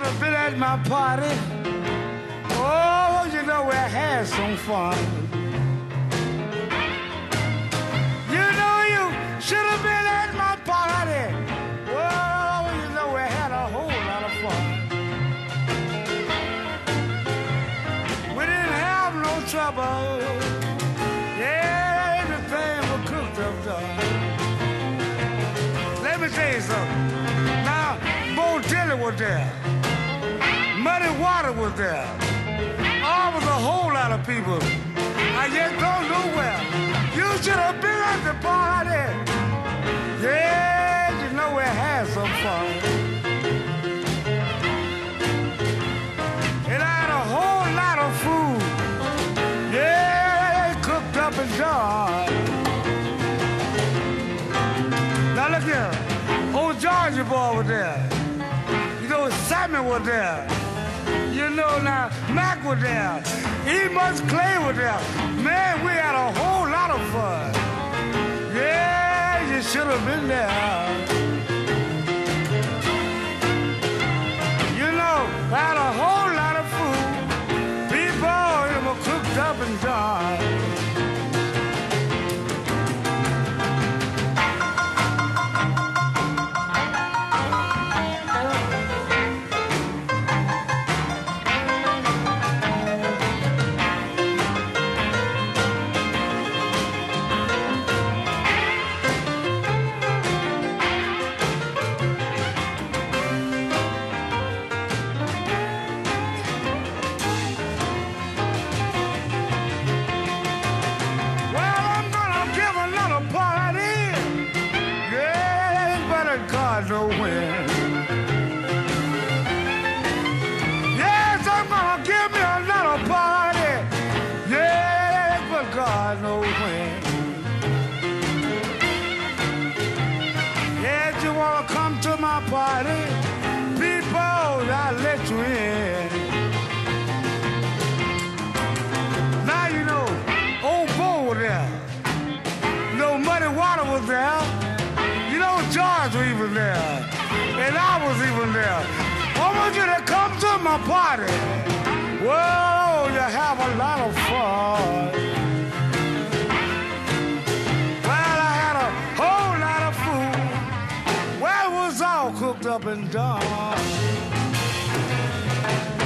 have been at my party. Oh, you know we had some fun. You know you should have been at my party. Oh, you know we had a whole lot of fun. We didn't have no trouble. Yeah, everything was cooked up done. Let me tell you something. Now, Bo Dilly was there. Muddy Water was there. Oh, was a whole lot of people. I just don't know where. You should have been at the party. Yeah, you know we had some fun. And I had a whole lot of food. Yeah, cooked up and done. Now look here. Old Georgia boy was there. You know, Sammy was there. You know, now, Mac was there. E-Mus Clay was there. Man, we had a whole lot of fun. Yeah, you should have been there. You know, I had a whole lot of food. People, they were cooked up and done. Party, people, I'll let you in. Now you know, old Bo was there. You know, Muddy Water was there. You know, George was even there. And I was even there. I want you to come to my party. Whoa, you have a lot of fun. Well, I had a whole lot of food. Well, it was all cooked up and done.